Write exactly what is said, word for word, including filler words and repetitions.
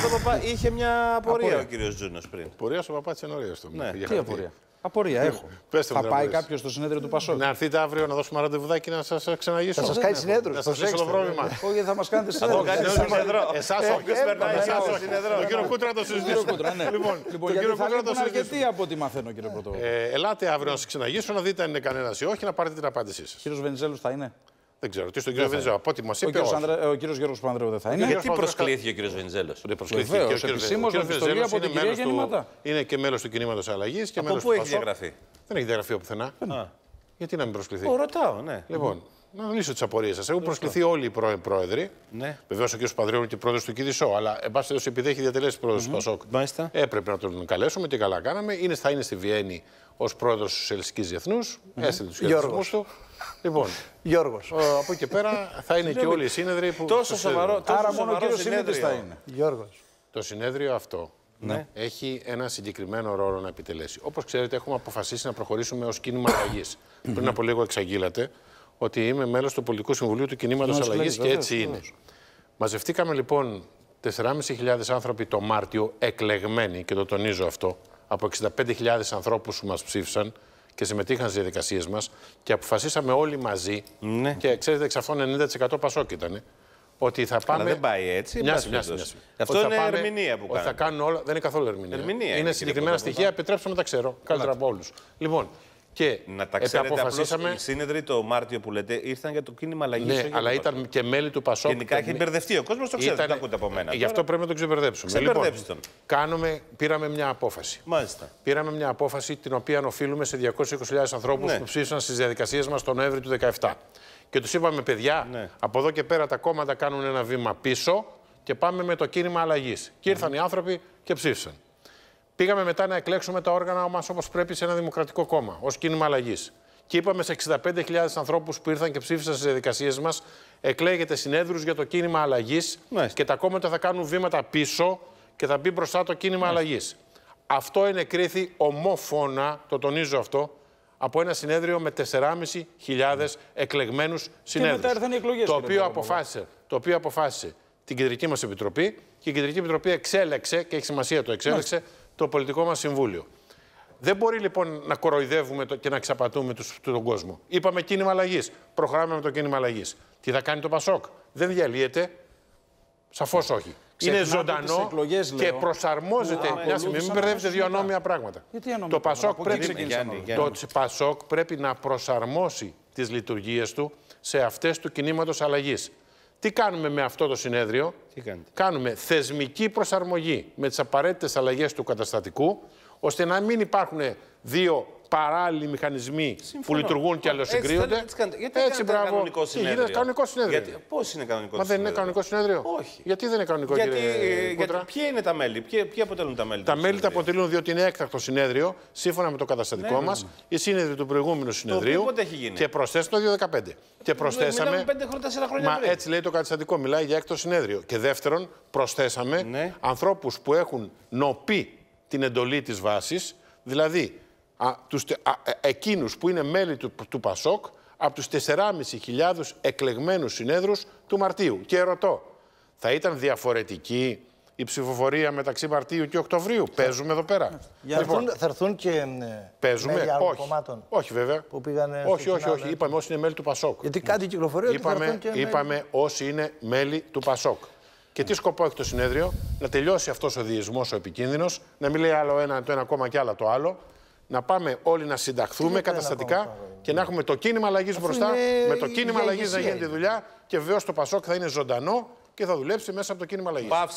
στον Παπά είχε μια απορία ο κύριος Τζούνος πριν. Απορία στον Παπά Τσενορίας. Ναι. Τι απορία. Απορία έχω. Θα πάει κάποιος στο συνέδριο του Πασόκ. Να έρθετε αύριο να δώσουμε ραντεβουδάκι να σας ξεναγήσω. Θα σας κάνει συνέδριο. Θα σας λύσω το πρόβλημα. Όχι, θα μας κάνετε συνέδριο. Εσάς όχι. Τον κύριο Κούτρα το συζητήσουμε. Λοιπόν, γιατί θα λείπουν αρκετοί από ό,τι μαθαίνω, κύριε Πρωτοβουλία. Ελάτε αύριο να σας ξεναγήσω, να δείτε αν είναι κανένας ή όχι, να πάρετε την απάντησή σας. Κύριος Βενιζέλος θα είναι. Δεν ξέρω. Τι στον κύριο Βενιζέλο, από ό,τι μας είπε. Ο κύριος Γιώργος Παπανδρέου δεν θα είναι. Γιατί προσκλήθηκε ο κύριος Βενιζέλος? Βεβαίως, επισήμως με επιστολή από την κυρία Γεννηματά. Είναι και μέλος του κινήματος Αλλαγής και μέλος του Πασόκ. Πού έχει διαγραφεί? Δεν έχει διαγραφεί πουθενά. Γιατί να μην προσκληθεί? Ρωτάω, ναι. Λοιπόν, να λύσω τις απορίες σας. Έχουν προσκληθεί όλοι οι πρώην πρόεδροι. Ναι. Βεβαίως ο κ. Παπανδρέου είναι και πρόεδρος του ΚΙΔΙΣΟ, αλλά εν πάση περιπτώσει, επειδή έχει διατελέσει πρόεδρος του Πασόκ, έπρεπε να τον καλέσουμε και καλά κάναμε. Είναι, θα είναι στη Βιέννη ως πρόεδρος της Σοσιαλιστικής Διεθνούς. Έστειλε τους χαιρετισμούς του. Λοιπόν, Γιώργος. από εκεί και πέρα θα είναι και όλοι οι σύνεδροι που. Τόσο σοβαρό. Άρα μόνο ο κύριος Συνέδρης θα είναι. Γιώργος. Το συνέδριο αυτό ναι. έχει ένα συγκεκριμένο ρόλο να επιτελέσει. Όπως ξέρετε, έχουμε αποφασίσει να προχωρήσουμε ως κίνημα αλλαγής. Πριν από λίγο εξαγγείλατε ότι είμαι μέλος του Πολιτικού Συμβουλίου του Κινήματος Αλλαγής και έτσι είναι. Μαζευτήκαμε λοιπόν τέσσερις χιλιάδες πεντακόσιοι άνθρωποι το Μάρτιο, εκλεγμένοι, και το τονίζω αυτό, από εξήντα πέντε χιλιάδες ανθρώπους που μας ψήφισαν και συμμετείχαν στις διαδικασίες μας και αποφασίσαμε όλοι μαζί. Ναι. Και ξέρετε, εξ αυτών ενενήντα τοις εκατό Πασόκ ήταν. Ότι θα πάμε. Αλλά δεν πάει έτσι. Μοιάζει, μοιάζει, μοιάζει. Αυτό είναι πάμε... ερμηνεία που κάνουν. Θα κάνουν όλα. Δεν είναι καθόλου ερμηνεία. ερμηνεία είναι, είναι συγκεκριμένα στοιχεία. Επιτρέψτε με να τα ξέρω. Καλύτερα από όλους. Λοιπόν, και να τα ξέρετε, αποφασίσαμε. Οι σύνεδροι το Μάρτιο που λέτε ήρθαν για το κίνημα αλλαγής. Ναι, αλλά ήταν και μέλη του Πασόκ. Γενικά έχει μπερδευτεί ο κόσμος, το ξέρετε. Δεν ακούτε από μένα. Γι' αυτό πρέπει να τον ξεμπερδέψουμε. Λοιπόν, κάνουμε, πήραμε μια απόφαση. Μάλιστα. Πήραμε μια απόφαση την οποία οφείλουμε σε διακόσιες είκοσι χιλιάδες ανθρώπους ναι. που ψήφισαν στις διαδικασίες μας τον Νοέμβρη του δύο χιλιάδες δεκαεπτά. Και τους είπαμε, παιδιά, ναι. από εδώ και πέρα τα κόμματα κάνουν ένα βήμα πίσω και πάμε με το κίνημα αλλαγής. Και ήρθαν mm. οι άνθρωποι και ψήφισαν. Πήγαμε μετά να εκλέξουμε τα όργανα μας όπως πρέπει σε ένα δημοκρατικό κόμμα, ως κίνημα αλλαγής. Και είπαμε σε εξήντα πέντε χιλιάδες ανθρώπους που ήρθαν και ψήφισαν στις διαδικασίες μας, εκλέγετε συνέδριους για το κίνημα αλλαγής mm. και τα κόμματα θα κάνουν βήματα πίσω και θα μπει μπροστά το κίνημα mm. αλλαγής. Αυτό ενεκρίθη ομόφωνα, το τονίζω αυτό, από ένα συνέδριο με τέσσερις χιλιάδες εκλεγμένους συνέδριους. Το οποίο αποφάσισε, το οποίο αποφάσισε την Κεντρική μας Επιτροπή και η Κεντρική Επιτροπή εξέλεξε, και έχει σημασία το εξέλεξε, το πολιτικό μας συμβούλιο. Δεν μπορεί λοιπόν να κοροϊδεύουμε και να εξαπατούμε τους, τον κόσμο. Είπαμε κίνημα αλλαγής. Προχωράμε με το κίνημα αλλαγής. Τι θα κάνει το Πασόκ? Δεν διαλύεται. Σαφώς όχι. Είναι ζωντανό και προσαρμόζεται. Μια στιγμή, μην μπερδεύετε δύο ανώμια πράγματα. Το Πασόκ πρέπει, το Πασόκ πρέπει να προσαρμόσει τις λειτουργίες του σε αυτές του κινήματος αλλαγής. Τι κάνουμε με αυτό το συνέδριο? Κάνουμε θεσμική προσαρμογή με τις απαραίτητες αλλαγές του καταστατικού, ώστε να μην υπάρχουν δύο παράλληλοι μηχανισμοί Συμφωνώ. που λειτουργούν και αλληλοσυγκρίνονται. Έτσι, έτσι, γιατί έτσι μπράβο. Κανονικό συνέδριο. Γίνεται κανονικό συνέδριο. Γιατί, πώς είναι κανονικό Μα συνέδριο? δεν είναι κανονικό συνέδριο. Όχι. Γιατί δεν είναι κανονικό, γιατί, κύριε γιατί, Ποιοι είναι τα μέλη, ποιοι, ποιοι αποτελούν τα μέλη? Τα μέλη τα αποτελούν διότι είναι έκτακτο συνέδριο, σύμφωνα με το καταστατικό ναι, μας, ναι. οι σύνεδροι του προηγούμενου συνεδρίου. Πότε έχει γίνει? Και προσθέσαμε το δύο χιλιάδες δεκαπέντε. Και προσθέσαμε. Μα έτσι λέει το καταστατικό, μιλάει για έκτακτο συνέδριο. Και δεύτερον, προσθέσαμε ναι. ανθρώπους που έχουν νοπεί την εντολή της βάσης, δηλαδή. Α, τους, α, εκείνους που είναι μέλη του, του Πασόκ από τους τέσσερις χιλιάδες πεντακόσιους εκλεγμένους συνέδρους του Μαρτίου. Και ρωτώ, θα ήταν διαφορετική η ψηφοφορία μεταξύ Μαρτίου και Οκτωβρίου? Παίζουμε εδώ πέρα. Για λοιπόν, έρθουν, θα έρθουν και παίζουμε. μέλη άλλων όχι. κομμάτων. Όχι βέβαια. Που πήγανε όχι, όχι, όχι. Είπαμε όσοι είναι μέλη του Πασόκ. Γιατί κάτι κυκλοφορεί ότι είπαμε, θα έρθουν και είπαμε μέλη... όσοι είναι μέλη του Πασόκ. Και τι σκοπό έχει το συνέδριο? Να τελειώσει αυτός ο διεισμός ο επικίνδυνος, να μην λέει άλλο ένα το ένα κόμμα και άλλο το άλλο. Να πάμε όλοι να συνταχθούμε καταστατικά και να έχουμε το κίνημα αλλαγής μπροστά, με το κίνημα αλλαγής να γίνει τη δουλειά και βεβαίως το Πασόκ θα είναι ζωντανό και θα δουλέψει μέσα από το κίνημα αλλαγής.